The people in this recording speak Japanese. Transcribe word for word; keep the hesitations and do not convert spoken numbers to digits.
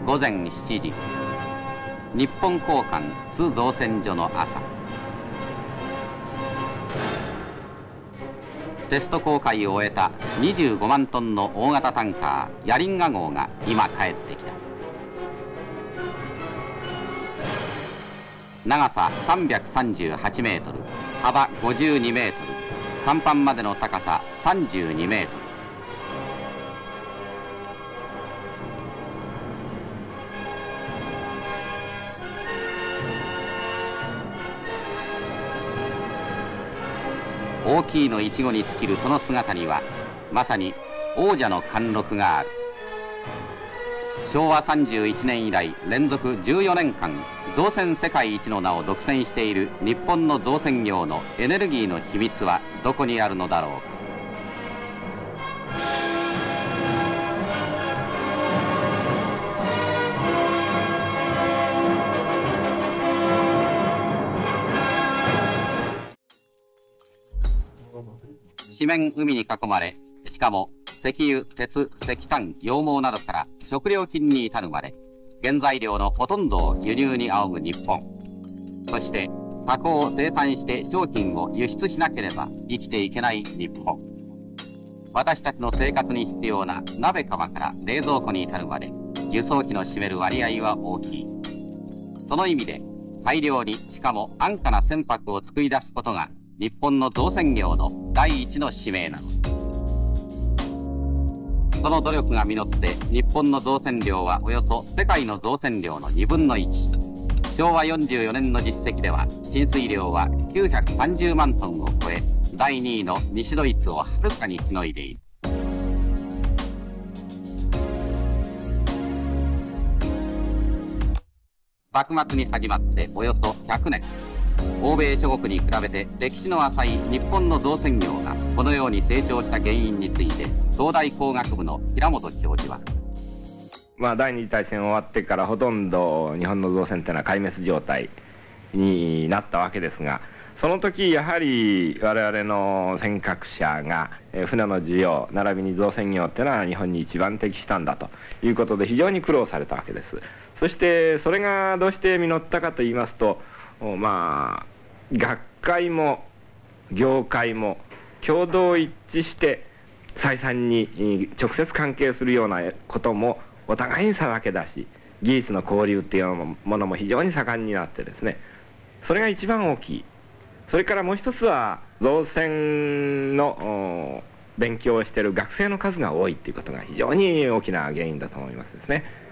午前しちじ、日本公館津造船所の朝。テスト航海を終えたにじゅうごまんトンの大型タンカーヤリンガ号が今帰ってきた。長ささんびゃくさんじゅうはちメートル、幅ごじゅうにメートル、甲板までの高ささんじゅうにメートル。大きいのいちごに尽きるその姿には、まさに王者の貫禄がある。しょうわさんじゅういちねん以来連続じゅうよねんかん造船世界一の名を独占している日本の造船業のエネルギーの秘密はどこにあるのだろうか。四面海に囲まれ、しかも石油、鉄、石炭、羊毛などから食料品に至るまで、原材料のほとんどを輸入に仰ぐ日本。そして加工を生産して商品を輸出しなければ生きていけない日本。私たちの生活に必要な鍋釜から冷蔵庫に至るまで、輸送費の占める割合は大きい。その意味で大量にしかも安価な船舶を作り出すことが日本の造船業の第一の使命なの。その努力が実って日本の造船量はおよそ世界の造船量のにぶんのいち。しょうわよんじゅうよねんの実績では浸水量はきゅうひゃくさんじゅうまんトンを超え、だいにいの西ドイツをはるかにしのいでいる。幕末に始まっておよそひゃくねん。欧米諸国に比べて歴史の浅い日本の造船業がこのように成長した原因について、東大工学部の平本教授は、 まあ、第二次大戦終わってからほとんど日本の造船というのは壊滅状態になったわけですが、その時やはり我々の船舶者が船の需要並びに造船業っていうのは日本に一番適したんだということで非常に苦労されたわけです。そしてそれがどうして実ったかといいますと、まあ学会も業界も共同一致して採算に直接関係するようなこともお互いにさらけ出し、技術の交流っていうものも非常に盛んになってですね、それが一番大きい。それからもう一つは造船の勉強をしている学生の数が多いっていうことが非常に大きな原因だと思いますですね。